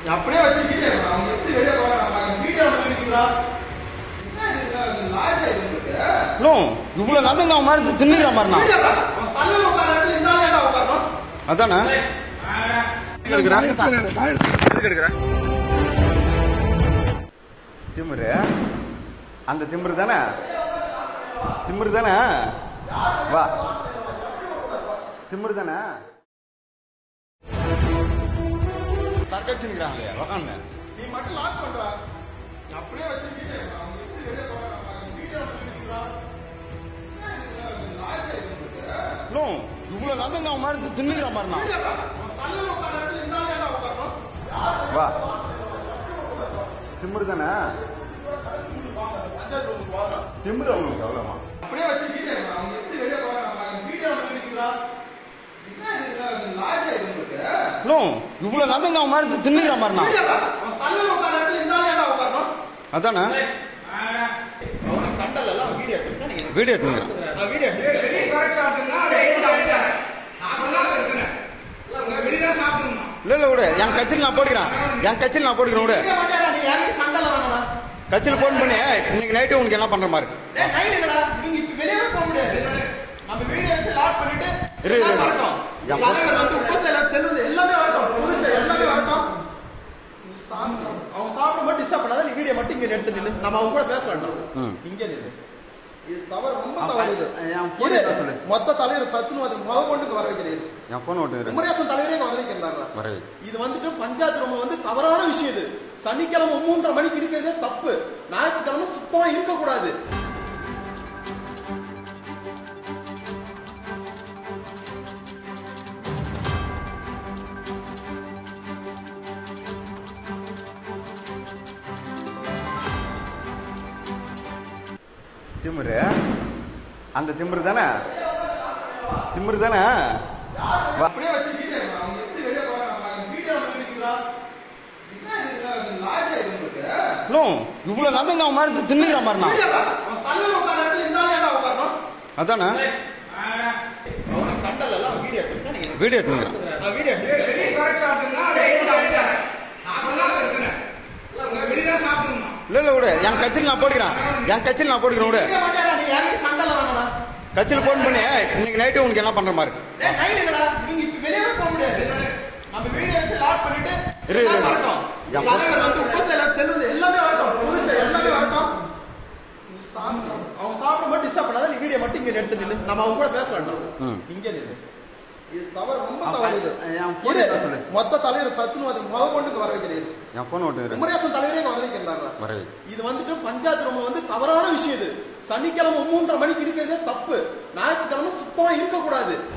அப்படியே வச்சு வீடியோ அவங்க எப்படி வெளியே போறாங்க வீடியோ பண்ணிக்கிறா இவ்வளவு நேரம் நான் மாதிரி தின்னுக்கிற மாதிரினா அதானே திமிரு அந்த திமிரு தானே வா திமிரு தானே சர்க்கடிச்சுக்கிறாங்களே உக்காந்து நீ மட்டும் லாக் பண்ற அப்படியே வச்சு இவ்வளவு நேரம் நான் மாதிரி தின்னுக்கிற மாதிரினா வா திமிரு தானே திமிரு அவங்களுக்கு அவ்வளவா அப்படியே வச்சு அவங்க எப்படி வெளியே போறாங்க வீடியோ பண்ணிக்கிறா இவ்வளவு நேரம் நான் மாதிரி தின்னுக்கிற மாதிரினா அதானே வீடியோ இல்ல விடு என் கட்சியில் நான் போட்டுக்கிறேன் விடு கட்சியில் போன் பண்ணி இன்னைக்கு நைட்டு உனக்கு என்ன பண்ற மாதிரி வெளியே போக முடியாது நம்ம வீடியோ வச்சு லாக் பண்ணிட்டு செல்வது எல்லாமே வரட்டும் அவங்க சாப்பிடும் டிஸ்டர்ப் பண்ணாத நீ வீடியோ மட்டும் இங்க எடுத்து நில்லு நம்ம அவங்க கூட பேச வேண்டாம் இங்க நில்லு இது தவறு ரொம்ப தவறு மொத்த தலைவர் சத்துணு முதற்கொண்டுக்கு வர வைக்கிறீங்க என் போன் ஓட்டு குமரேசன் தலைவரே வர வைக்கிறாங்க இது வந்துட்டு பஞ்சாயத்து ரொம்ப தவறான விஷயம் இது சனிக்கிழமை 3:30 மணிக்கு இருக்கிறதே தப்பு ஞாயிற்றுக்கிழமை சுத்தமா இருக்கக்கூடாது திமிரு அந்த திமிரு தானே அப்படியே வச்சு அவங்க எப்படி வெளியே போறாங்க வீடியோ பண்ணிக்கிறா இவ்வளவு நேரம் நான் மாதிரி தின்னுக்கிற மாதிரினா அதானே வீடியோ இல்ல விடு என் கட்சியில் நான் போட்டுக்கிறேன் விடு கட்சியில் போன் பண்ணி இன்னைக்கு நைட்டு உனக்கு என்ன பண்ற மாதிரி வெளியே போக முடியாது நம்ம வீடியோ வச்சு லாக் பண்ணிட்டு செல்வது எல்லாமே வரட்டும் அவங்க சாப்பிடும் டிஸ்டர்ப் பண்ணாத நீ வீடியோ மட்டும் இங்க எடுத்து நில்லு நம்ம அவங்க கூட பேச வேண்டாம் இங்க நில்லு இது தவறு ரொம்ப தவறு மொத்த தலைவர் சத்துணு முதற்கொண்டுக்கு வர வைக்கிறீங்க என் போன் ஓட்டு குமரேசன் தலைவரே வர வைக்கிறாங்க இது வந்துட்டு பஞ்சாயத்து ரொம்ப தவறான விஷயம் இது சனிக்கிழமை 3:30 மணிக்கு இருக்கிறதே தப்பு ஞாயிற்றுக்கிழமை சுத்தமா இருக்கக்கூடாது